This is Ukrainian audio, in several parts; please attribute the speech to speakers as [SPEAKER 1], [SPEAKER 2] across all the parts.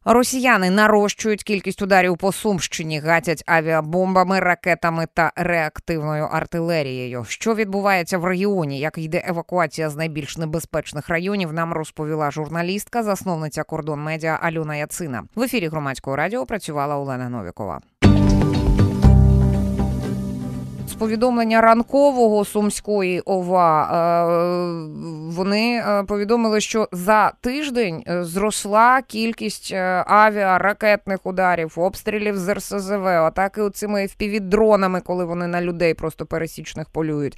[SPEAKER 1] Росіяни нарощують кількість ударів по Сумщині, гатять авіабомбами, ракетами та реактивною артилерією. Що відбувається в регіоні, як йде евакуація з найбільш небезпечних районів, нам розповіла журналістка, засновниця Кордон Медіа Альона Яцина. В ефірі Громадського радіо працювала Олена Новікова. З повідомлення ранкового Сумської ОВА вони повідомили, що за тиждень зросла кількість авіаракетних ударів, обстрілів з РСЗВ, атаки оцими FPV-дронами, коли вони на людей просто пересічних полюють.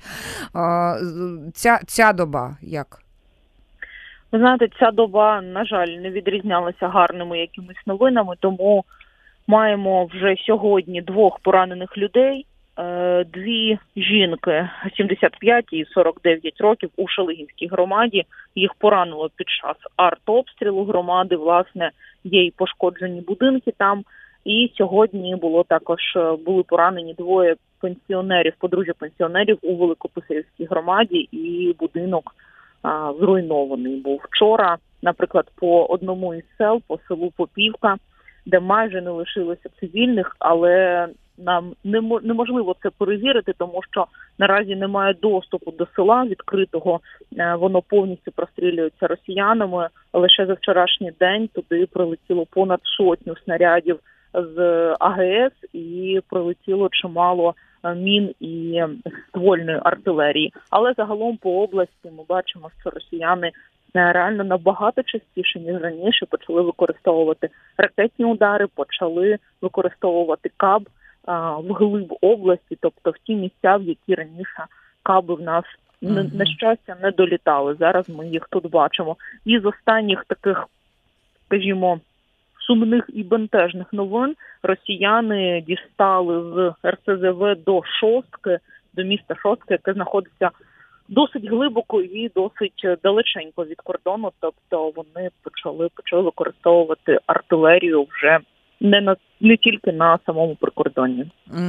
[SPEAKER 1] Ця доба як?
[SPEAKER 2] Ви знаєте, ця доба, на жаль, не відрізнялася гарними якимись новинами, тому маємо вже сьогодні 2 поранених людей. 2 жінки 75 і 49 років у Шалигінській громаді. Їх поранило під час артобстрілу громади. Власне, є і пошкоджені будинки там. І сьогодні були поранені 2 пенсіонерів, подружжя пенсіонерів у Великописарівській громаді. І будинок зруйнований був. Вчора, наприклад, по одному із сел, по селу Попівка, де майже не лишилося цивільних, але нам неможливо це перевірити, тому що наразі немає доступу до села відкритого, воно повністю прострілюється росіянами. Лише за вчорашній день туди прилетіло понад 100 снарядів з АГС і прилетіло чимало мін і ствольної артилерії. Але загалом по області ми бачимо, що росіяни реально набагато частіше, ніж раніше, почали використовувати ракетні удари, почали використовувати КАБ вглиб області, тобто в ті місця, в які раніше каби в нас, на щастя, не долітали. Зараз ми їх тут бачимо. І з останніх таких, скажімо, сумних і бентежних новин росіяни дістали з РСЗВ до міста Шостки, яке знаходиться досить глибоко і досить далеченько від кордону, тобто вони почали використовувати артилерію вже не тільки на самому прикордонні.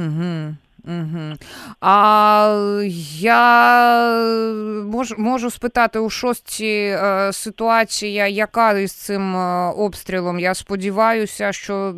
[SPEAKER 1] А я можу спитати, у Шостці ситуація яка із цим обстрілом? Я сподіваюся, що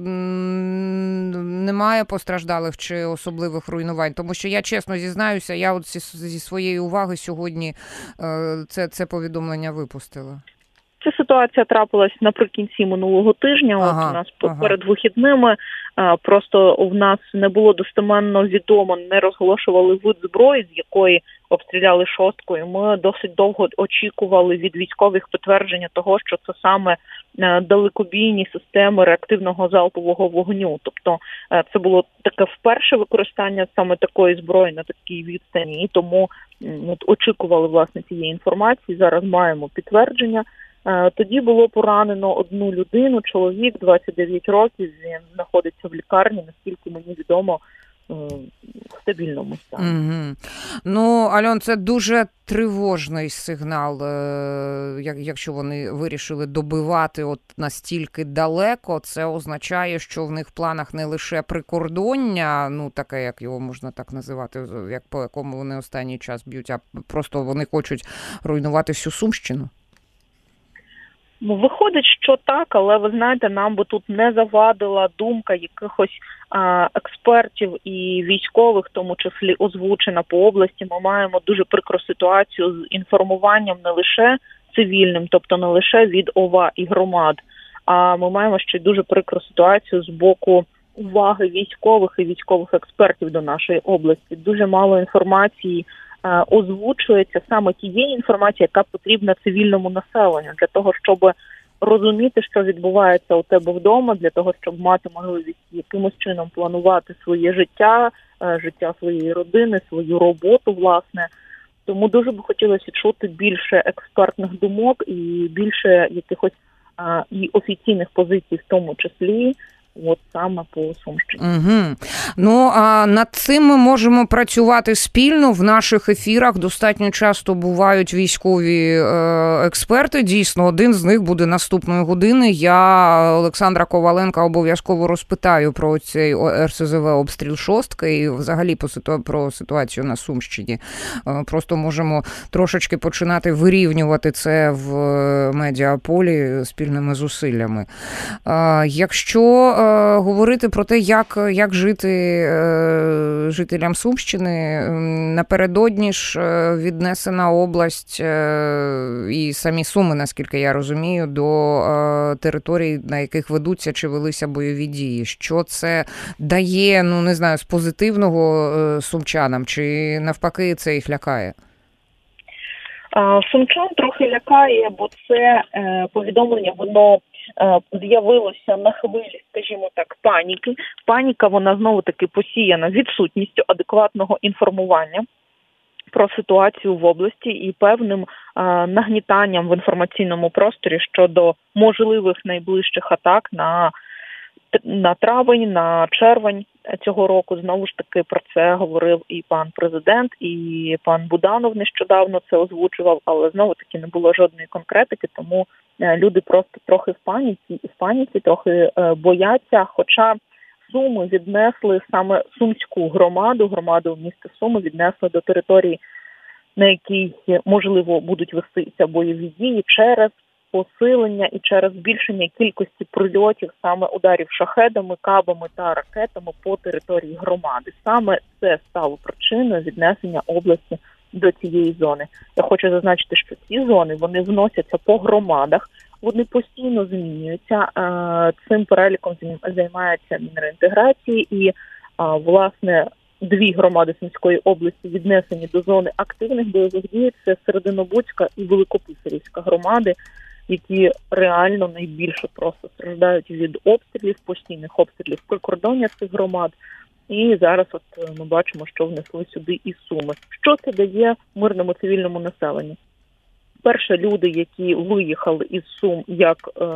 [SPEAKER 1] немає постраждалих чи особливих руйнувань, тому що я чесно зізнаюся, я от зі своєї уваги сьогодні це повідомлення випустила.
[SPEAKER 2] Ця ситуація трапилась наприкінці минулого тижня, у нас перед вихідними. Просто в нас не було достеменно відомо, не розголошували вид зброї, з якої обстріляли Шостку, і ми досить довго очікували від військових підтвердження того, що це саме далекобійні системи реактивного залпового вогню. Тобто це було таке вперше використання саме такої зброї на такій відстані, і тому очікували, власне, цієї інформації. Зараз маємо підтвердження. Тоді було поранено 1 людину, чоловік, 29 років, він знаходиться в лікарні, наскільки мені відомо, в стабільному стані.
[SPEAKER 1] Ну, Альон, це дуже тривожний сигнал, якщо вони вирішили добивати от настільки далеко, це означає, що в них в планах не лише прикордоння, таке, як його можна так називати, як по якому вони останній час б'ють, а просто вони хочуть руйнувати всю Сумщину.
[SPEAKER 2] Виходить, що так, але ви знаєте, нам би тут не завадила думка якихось експертів і військових, в тому числі озвучена по області. Ми маємо дуже прикру ситуацію з інформуванням не лише цивільним, тобто не лише від ОВА і громад, а ми маємо ще й дуже прикру ситуацію з боку уваги військових і військових експертів до нашої області. Дуже мало інформації озвучується, саме тієї інформації, яка потрібна цивільному населенню, для того, щоб розуміти, що відбувається у тебе вдома, для того, щоб мати можливість якимось чином планувати своє життя, життя своєї родини, свою роботу, власне. Тому дуже би хотілося чути більше експертних думок і більше якихось і офіційних позицій в тому числі, от саме по Сумщині.
[SPEAKER 1] Угу. Ну, а над цим ми можемо працювати спільно. В наших ефірах достатньо часто бувають військові експерти. Дійсно, один з них буде наступної години. Я Олександра Коваленка обов'язково розпитаю про цей РСЗВ обстріл шостки і взагалі про ситуацію на Сумщині. Просто можемо трошечки починати вирівнювати це в медіаполі спільними зусиллями. Якщо говорити про те, як жити жителям Сумщини, напередодні ж віднесена область і самі Суми, наскільки я розумію, до територій, на яких ведуться чи велися бойові дії. Що це дає, ну не знаю, з позитивного сумчанам, чи навпаки це їх лякає?
[SPEAKER 2] Сумчан трохи лякає, бо це повідомлення, воно з'явилося на хвилі, скажімо так, паніки. Паніка, вона знову-таки посіяна відсутністю адекватного інформування про ситуацію в області і певним нагнітанням в інформаційному просторі щодо можливих найближчих атак на травень, на червень цього року. Знову ж таки про це говорив і пан президент, і пан Буданов нещодавно це озвучував, але знову-таки не було жодної конкретики, тому люди просто трохи в паніці, трохи бояться, хоча Суми віднесли саме сумську громаду міста Суми віднесли до території, на якій, можливо, будуть вестися бойові дії через посилення і через збільшення кількості прильотів, саме ударів шахедами, кабами та ракетами по території громади. Саме це стало причиною віднесення області до цієї зони. Я хочу зазначити, що ці зони, вони вносяться по громадах, вони постійно змінюються. Цим переліком займається Мінреінтеграції і, власне, 2 громади Сумської області віднесені до зони активних бойових дій. Це Серединобудська і Великописарівська громади, які реально найбільше просто страждають від обстрілів, постійних обстрілів прикордоння цих громад. І зараз от ми бачимо, що внесли сюди і Суми. Що це дає мирному цивільному населенню? Перше, люди, які виїхали із Сум як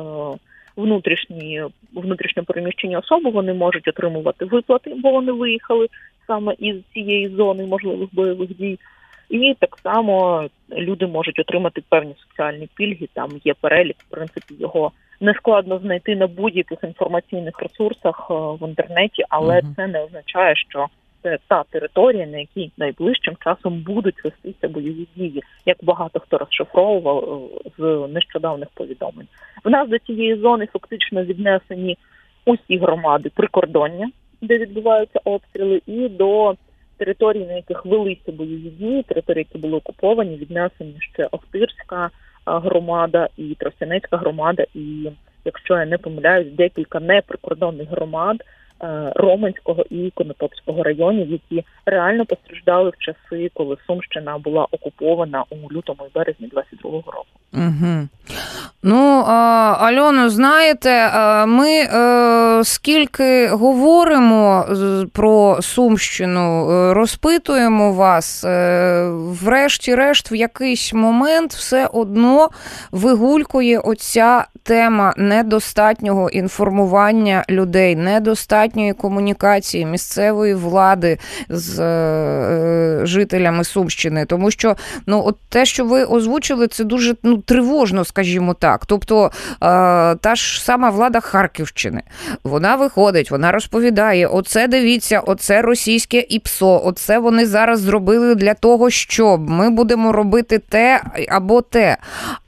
[SPEAKER 2] внутрішньо переміщені особи, вони можуть отримувати виплати, бо вони виїхали саме із цієї зони можливих бойових дій. І так само люди можуть отримати певні соціальні пільги, там є перелік, в принципі, його нескладно знайти на будь-яких інформаційних ресурсах в інтернеті, але це не означає, що це та територія, на якій найближчим часом будуть вестися бойові дії, як багато хто розшифровував з нещодавних повідомлень. В нас до цієї зони фактично віднесені усі громади прикордоння, де відбуваються обстріли, і до територій, на яких велися бойові дії, території, які були окуповані, віднесені ще Охтирська громада і Тростянецька громада, і, якщо я не помиляюсь, декілька неприкордонних громад Роменського і Конотопського районів, які реально постраждали в часи, коли Сумщина була окупована у лютому і березні 22-го року.
[SPEAKER 1] Угу. Ну, Альоно, знаєте, ми скільки говоримо про Сумщину, розпитуємо вас, врешті-решт в якийсь момент все одно вигулькує оця тема недостатнього інформування людей, недостатньої комунікації місцевої влади з жителями Сумщини. Тому що, ну, от те, що ви озвучили, це дуже, ну, тривожно, скажімо так. Тобто та ж сама влада Харківщини, вона виходить, вона розповідає, оце дивіться, оце російське ІПСО, оце вони зараз зробили для того, щоб ми будемо робити те або те.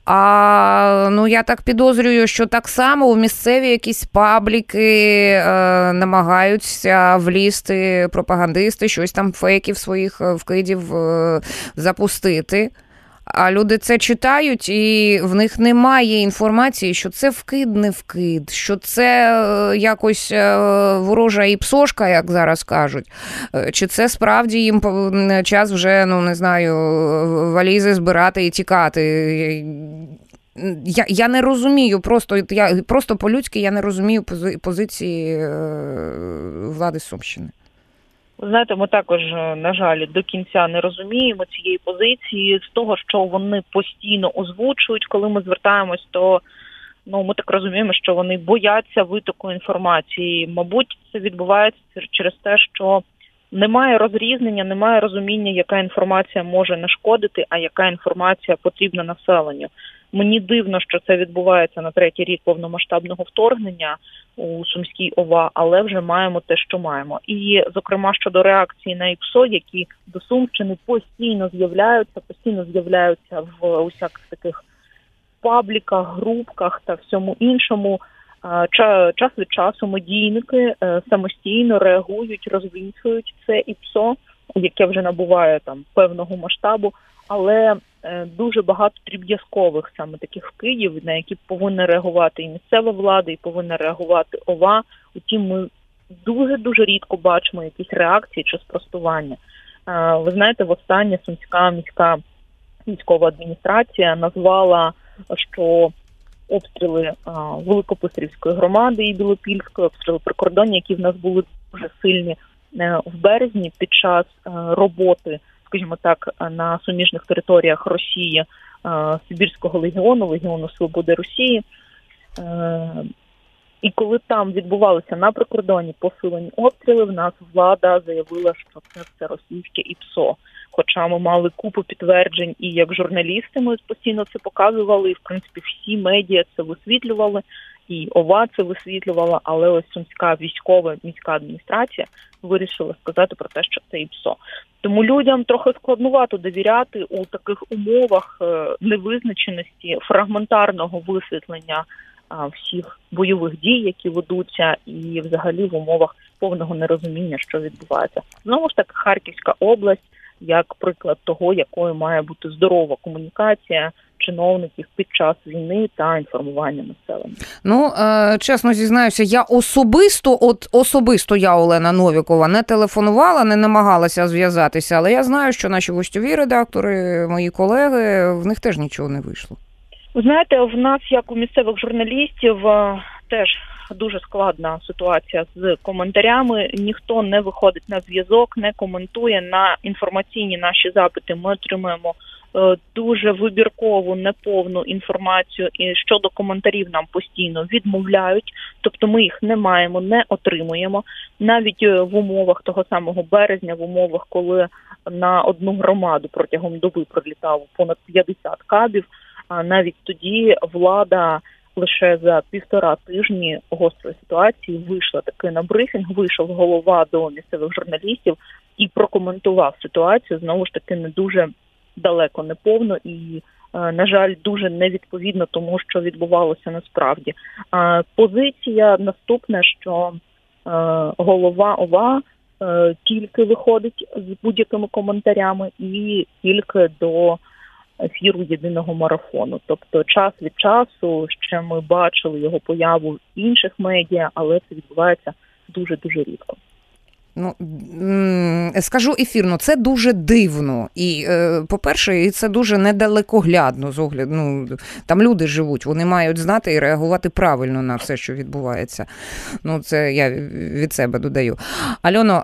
[SPEAKER 1] А, ну, я так підозрюю, що так само у місцеві якісь пабліки намагаються влізти пропагандисти, щось там фейків своїх вкидів запустити. А люди це читають, і в них немає інформації, що це вкид, не вкид, що це якось ворожа іпсошка, як зараз кажуть. Чи це справді їм час вже, ну, не знаю, валізи збирати і тікати. Я не розумію, просто по-людськи я не розумію позиції влади Сумщини.
[SPEAKER 2] Ви знаєте, ми також, на жаль, до кінця не розуміємо цієї позиції з того, що вони постійно озвучують, коли ми звертаємось, то ми так розуміємо, що вони бояться витоку інформації. Мабуть, це відбувається через те, що немає розрізнення, немає розуміння, яка інформація може нашкодити, а яка інформація потрібна населенню. Мені дивно, що це відбувається на 3-й рік повномасштабного вторгнення у Сумській ОВА, але вже маємо те, що маємо. І, зокрема, щодо реакції на ІПСО, які до Сумщини постійно з'являються в усяких таких пабліках, групках та всьому іншому. Час від часу медійники самостійно реагують, розвінчують це ІПСО, яке вже набуває там певного масштабу, але дуже багато дріб'язкових саме таких вкидів, на які повинна реагувати і місцева влада, і повинна реагувати ОВА. Утім, ми дуже-дуже рідко бачимо якісь реакції чи спростування. Ви знаєте, востаннє Сумська міська військова адміністрація назвала, що обстріли Великописарівської громади і Білопільської, обстріли прикордоння, які в нас були дуже сильні в березні під час роботи, скажімо так, на суміжних територіях Росії, Сибірського Легіону Свободи Росії. І коли там відбувалися на прикордоні посилені обстріли, в нас влада заявила, що це все російське ІПСО. Хоча ми мали купу підтверджень, і як журналісти ми постійно це показували, і, в принципі, всі медіа це висвітлювали, і ОВА це висвітлювала, але ось Сумська військова міська адміністрація вирішила сказати про те, що це ІПСО. Тому людям трохи складнувато довіряти у таких умовах невизначеності, фрагментарного висвітлення всіх бойових дій, які ведуться, і взагалі в умовах повного нерозуміння, що відбувається. Знову ж таки, Харківська область, як приклад того, якою має бути здорова комунікація чиновників під час війни та інформування населення.
[SPEAKER 1] Чесно зізнаюся, я особисто я, Олена Новікова, не телефонувала, не намагалася зв'язатися, але я знаю, що наші гостьові редактори, мої колеги, в них теж нічого не вийшло.
[SPEAKER 2] Ви знаєте, в нас, як у місцевих журналістів, теж дуже складна ситуація з коментарями. Ніхто не виходить на зв'язок, не коментує. На інформаційні наші запити ми отримуємо дуже вибіркову, неповну інформацію, і щодо коментарів нам постійно відмовляють, тобто ми їх не маємо, не отримуємо. Навіть в умовах того самого березня, в умовах, коли на одну громаду протягом доби прилітало понад 50 кабів, навіть тоді влада лише за 1,5 тижні гострої ситуації вийшла таки на брифінг, вийшов голова до місцевих журналістів і прокоментував ситуацію, знову ж таки, не дуже далеко, неповно і, на жаль, дуже невідповідно тому, що відбувалося насправді. Позиція наступна, що голова ОВА тільки виходить з будь-якими коментарями і тільки до ефіру єдиного марафону. Тобто час від часу ще ми бачили його появу в інших медіа, але це відбувається дуже-дуже рідко.
[SPEAKER 1] Скажу ефірно, це дуже дивно. І, по-перше, і це дуже недалекоглядно з огляду. Там люди живуть, вони мають знати і реагувати правильно на все, що відбувається. Це я від себе додаю. Альоно,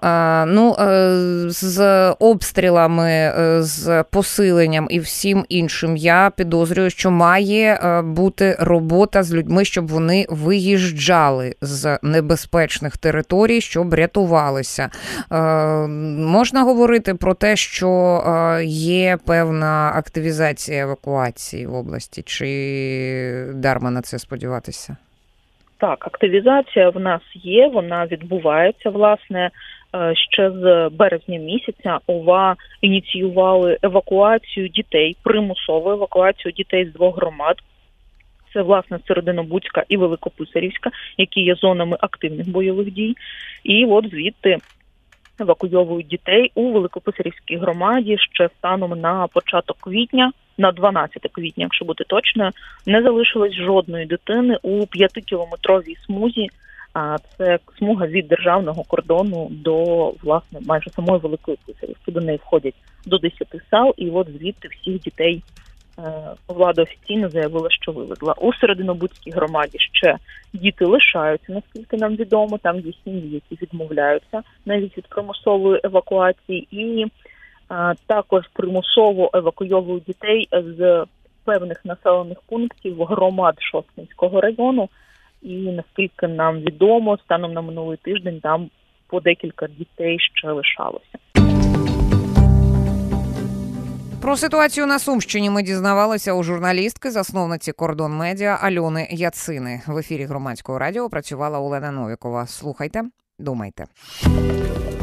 [SPEAKER 1] з обстрілами, з посиленням і всім іншим, я підозрюю, що має бути робота з людьми, щоб вони виїжджали з небезпечних територій, щоб рятувалися. Можна говорити про те, що є певна активізація евакуації в області, чи дарма на це сподіватися?
[SPEAKER 2] Так, активізація в нас є, вона відбувається, власне, ще з березня місяця ОВА ініціювали евакуацію дітей, примусову евакуацію дітей з 2 громад. Це, власне, Серединобудська і Великописарівська, які є зонами активних бойових дій. І от звідти евакуйовують дітей у Великописарівській громаді ще станом на початок квітня, на 12 квітня, якщо бути точною, не залишилось жодної дитини у 5-кілометровій смузі. Це смуга від державного кордону до, власне, майже самої Великої Писарівки. До неї входять до 10 сел, і от звідти всіх дітей влада офіційно заявила, що вивезла. У Серединобудській громаді ще діти лишаються, наскільки нам відомо. Там є сім'ї, які відмовляються навіть від примусової евакуації. І також примусово евакуйовують дітей з певних населених пунктів громад Шосткинського району. І наскільки нам відомо, станом на минулий тиждень там по декілька дітей ще лишалося.
[SPEAKER 1] Про ситуацію на Сумщині ми дізнавалися у журналістки, засновниці «Кордон Медіа» Альони Яцини. В ефірі Громадського радіо працювала Олена Новікова. Слухайте, думайте.